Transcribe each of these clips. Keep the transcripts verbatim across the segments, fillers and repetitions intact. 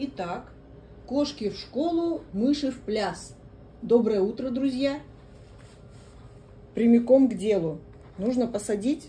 Итак, кошки в школу, мыши в пляс. Доброе утро, друзья! Прямиком к делу. Нужно посадить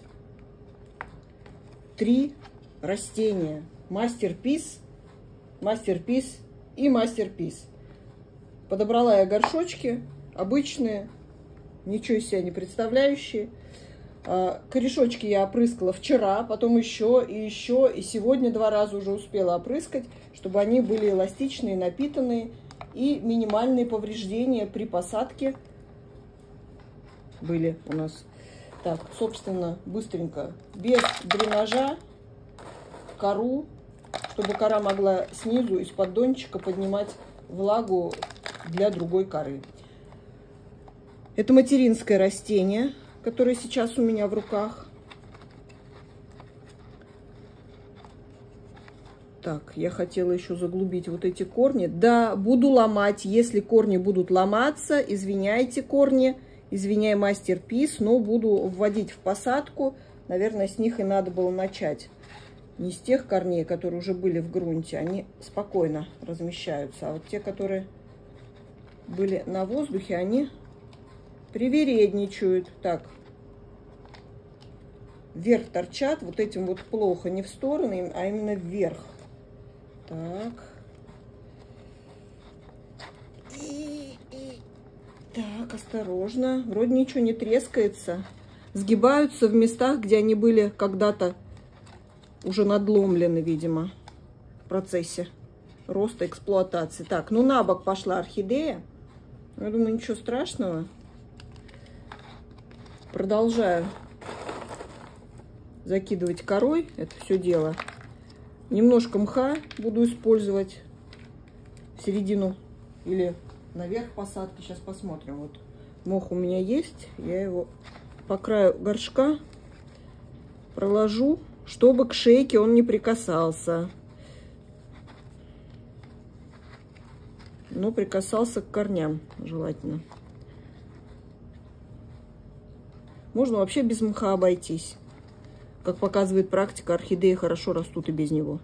три растения. Мастерпис, мастерпис и мастерпис. Подобрала я горшочки обычные, ничего из себя не представляющие. Корешочки я опрыскала вчера, потом еще и еще, и сегодня два раза уже успела опрыскать, чтобы они были эластичные, напитанные, и минимальные повреждения при посадке были у нас. Так, собственно, быстренько, без дренажа, кору, чтобы кора могла снизу из поддончика поднимать влагу для другой коры. Это материнское растение, которое сейчас у меня в руках. Так, я хотела еще заглубить вот эти корни. Да, буду ломать. Если корни будут ломаться, извиняйте, корни, извиняй, мастерпис, но буду вводить в посадку. Наверное, с них и надо было начать. Не с тех корней, которые уже были в грунте. Они спокойно размещаются. А вот те, которые были на воздухе, они привередничают. Так, вверх торчат, вот этим вот плохо, не в стороны, а именно вверх. Так. И, и. Так, осторожно. Вроде ничего не трескается. Сгибаются в местах, где они были когда-то уже надломлены, видимо, в процессе роста, эксплуатации. Так, ну на бок пошла орхидея. Я думаю, ничего страшного. Продолжаю закидывать корой это все дело. Немножко мха буду использовать в середину или наверх посадки. Сейчас посмотрим. Вот мох у меня есть. Я его по краю горшка проложу, чтобы к шейке он не прикасался. Но прикасался к корням желательно. Можно вообще без мха обойтись. Как показывает практика, орхидеи хорошо растут и без него.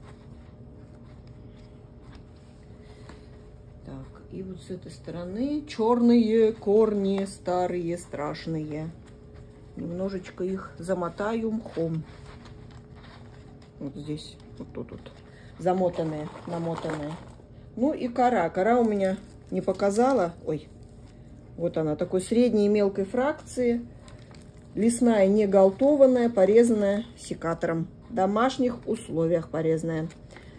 Так, и вот с этой стороны черные корни, старые, страшные. Немножечко их замотаю мхом. Вот здесь, вот тут вот. Замотанные, намотанные. Ну и кора. Кора у меня не показала. Ой, вот она, такой средней мелкой фракции. Лесная, не галтованная, порезанная секатором. В домашних условиях порезанная.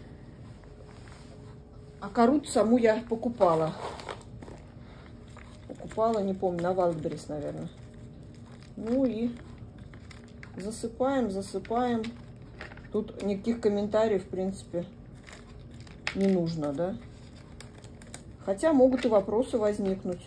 А кору саму я покупала. Покупала, не помню, на Wildberries, наверное. Ну и засыпаем, засыпаем. Тут никаких комментариев, в принципе, не нужно, да? Хотя могут и вопросы возникнуть.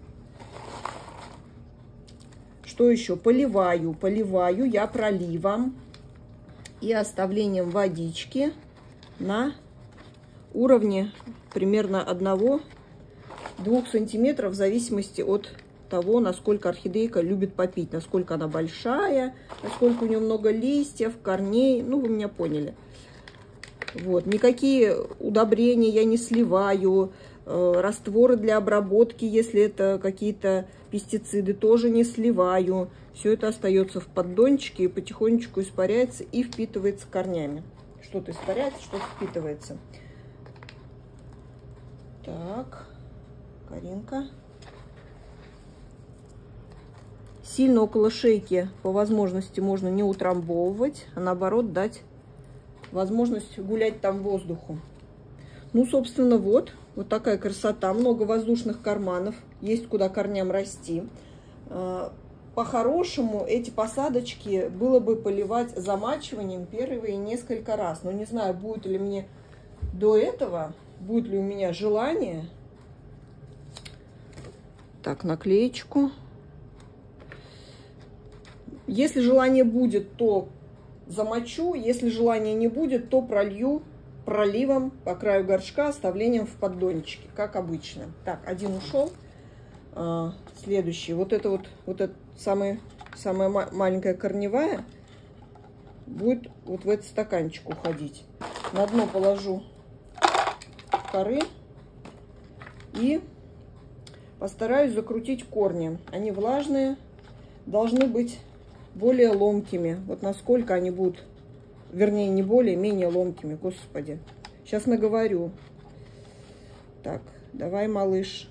Что еще? Поливаю. Поливаю я проливом и оставлением водички на уровне примерно одного-двух сантиметров в зависимости от того, насколько орхидейка любит попить, насколько она большая, насколько у нее много листьев, корней. Ну, вы меня поняли. Вот. Никакие удобрения я не сливаю. Растворы для обработки, если это какие-то пестициды, тоже не сливаю. Все это остается в поддончике и потихонечку испаряется и впитывается корнями. Что-то испаряется, что-то впитывается. Так, Каринка. Сильно около шейки по возможности можно не утрамбовывать, а наоборот дать возможность гулять там воздуху. Ну, собственно, вот. Вот такая красота. Много воздушных карманов. Есть куда корням расти. По-хорошему, эти посадочки было бы поливать замачиванием первые несколько раз. Но не знаю, будет ли мне до этого, будет ли у меня желание. Так, наклеечку. Если желание будет, то замочу. Если желания не будет, то пролью проливом по краю горшка, оставлением в поддончике, как обычно. Так, один ушел. А, следующий. Вот это вот, вот это самая, самая маленькая корневая будет вот в этот стаканчик уходить. На дно положу коры и постараюсь закрутить корни. Они влажные, должны быть более ломкими. Вот насколько они будут, вернее, не более, менее ломкими. Господи, сейчас наговорю. Так, давай, малыш.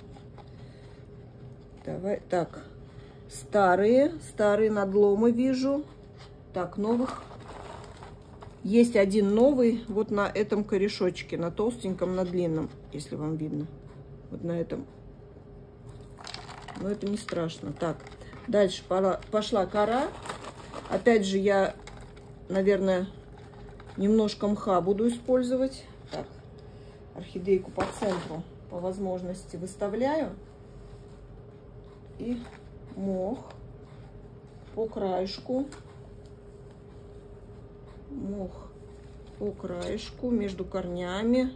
Давай, так. Старые, старые надломы вижу. Так, новых. Есть один новый вот на этом корешочке, на толстеньком, на длинном, если вам видно. Вот на этом. Но это не страшно. Так, дальше пошла кора. Опять же, я, наверное, немножко мха буду использовать. Так, орхидейку по центру по возможности выставляю. И мох по краешку. Мох по краешку между корнями.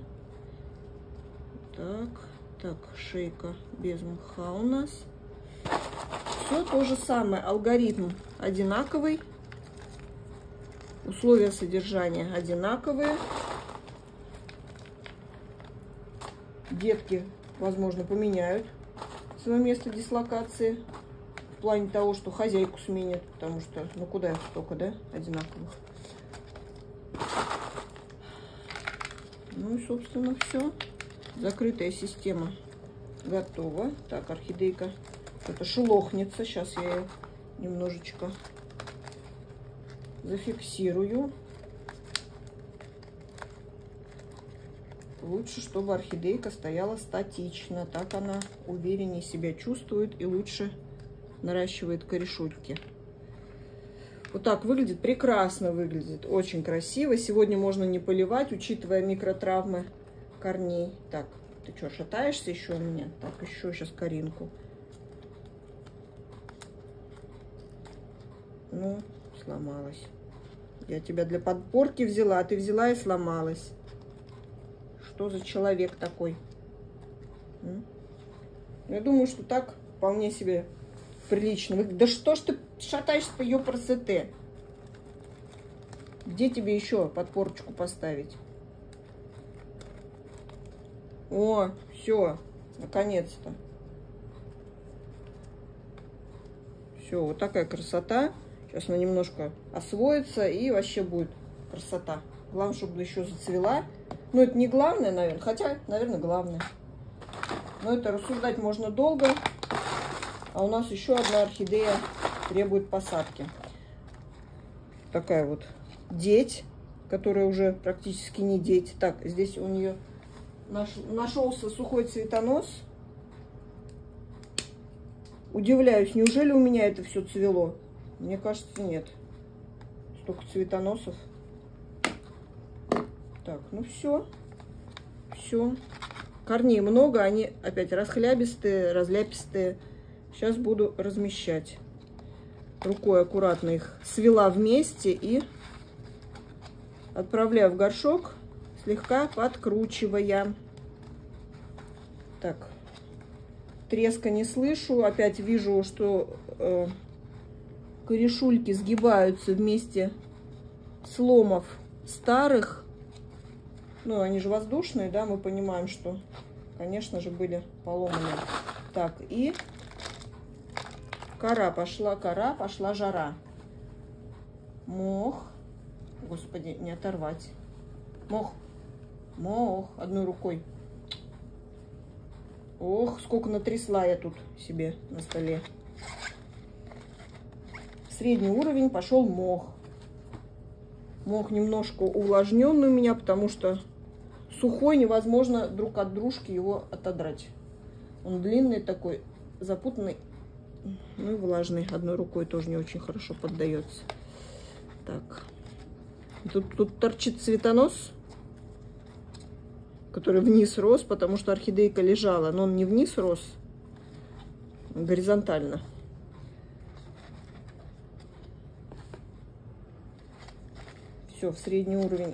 Так, так, шейка без мха у нас. Все то же самое, алгоритм одинаковый, условия содержания одинаковые. Детки, возможно, поменяют свое место дислокации в плане того, что хозяйку сменят, потому что, ну куда их столько, да, одинаковых. Ну и, собственно, все. Закрытая система готова. Так, орхидейка это шелохнется. Сейчас я ее немножечко зафиксирую. Лучше, чтобы орхидейка стояла статично. Так она увереннее себя чувствует и лучше наращивает корешульки. Вот так выглядит, прекрасно выглядит, очень красиво. Сегодня можно не поливать, учитывая микротравмы корней. Так, ты что, шатаешься еще у меня? Так, еще сейчас коринку. Ну, сломалась. Я тебя для подпорки взяла, а ты взяла и сломалась. Что за человек такой? Я думаю, что так вполне себе прилично. Да что ж ты шатаешься-то, ёпрст? Где тебе еще подпорочку поставить? О, все, наконец-то. Все, вот такая красота. Сейчас она немножко освоится и вообще будет красота. Главное, чтобы еще зацвела. Ну, это не главное, наверное. Хотя, наверное, главное. Но это рассуждать можно долго. А у нас еще одна орхидея требует посадки. Такая вот деть, которая уже практически не деть. Так, здесь у нее наш, нашелся сухой цветонос. Удивляюсь, неужели у меня это все цвело? Мне кажется, нет. Столько цветоносов. Так, ну все. Все. Корней много, они опять расхлябистые, разляпистые. Сейчас буду размещать. Рукой аккуратно их свела вместе и отправляю в горшок, слегка подкручивая. Так, треска не слышу. Опять вижу, что э, корешульки сгибаются вместе сломов старых. Ну, они же воздушные, да, мы понимаем, что, конечно же, были поломаны. Так, и кора пошла, кора пошла, жара. Мох. Господи, не оторвать. Мох. Мох. Одной рукой. Ох, сколько натрясла я тут себе на столе. Средний уровень пошел мох. Мох немножко увлажненный у меня, потому что сухой, невозможно друг от дружки его отодрать. Он длинный такой, запутанный, ну и влажный. Одной рукой тоже не очень хорошо поддается. Так. Тут, тут торчит цветонос, который вниз рос, потому что орхидейка лежала. Но он не вниз рос, горизонтально. Все, в средний уровень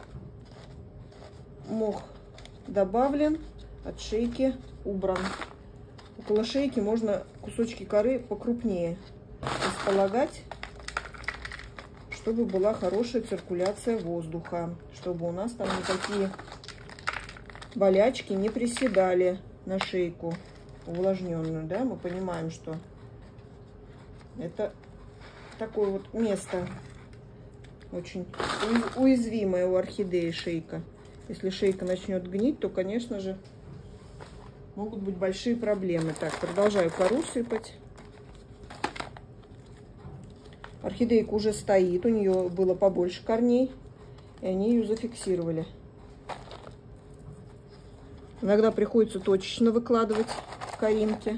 мох добавлен, от шейки убран. Около шейки можно кусочки коры покрупнее располагать, чтобы была хорошая циркуляция воздуха, чтобы у нас там никакие болячки не приседали на шейку увлажненную, да, мы понимаем, что это такое вот место очень уязвимое у орхидеи шейка. Если шейка начнет гнить, то, конечно же, могут быть большие проблемы. Так, продолжаю кору сыпать. Орхидейка уже стоит, у нее было побольше корней, и они ее зафиксировали. Иногда приходится точечно выкладывать коринки.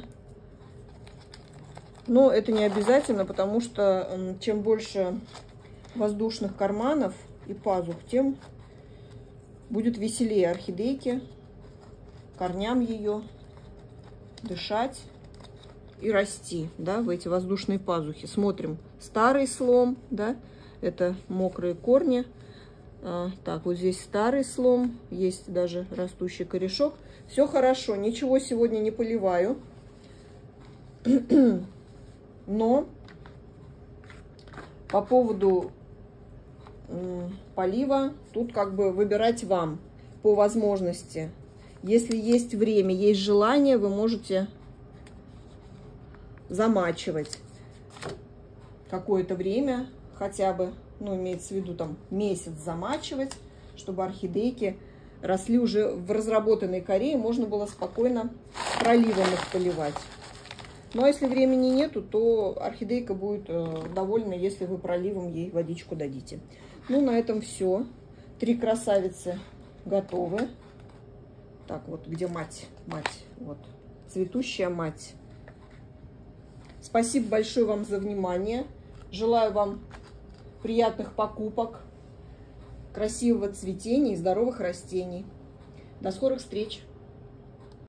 Но это не обязательно, потому что чем больше воздушных карманов и пазух, тем будет веселее орхидейке, корням ее дышать и расти, да, в эти воздушные пазухи. Смотрим, старый слом, да, это мокрые корни. А, так, вот здесь старый слом, есть даже растущий корешок. Все хорошо, ничего сегодня не поливаю. Но по поводу полива тут как бы выбирать вам по возможности. Если есть время, есть желание, вы можете замачивать какое-то время, хотя бы, ну, имеется в виду там месяц замачивать, чтобы орхидейки росли уже в разработанной коре, и можно было спокойно проливом их поливать. Ну, а если времени нету, то орхидейка будет довольна, если вы проливом ей водичку дадите. Ну, на этом все. Три красавицы готовы. Так, вот где мать? Мать. Вот. Цветущая мать. Спасибо большое вам за внимание. Желаю вам приятных покупок, красивого цветения и здоровых растений. До скорых встреч!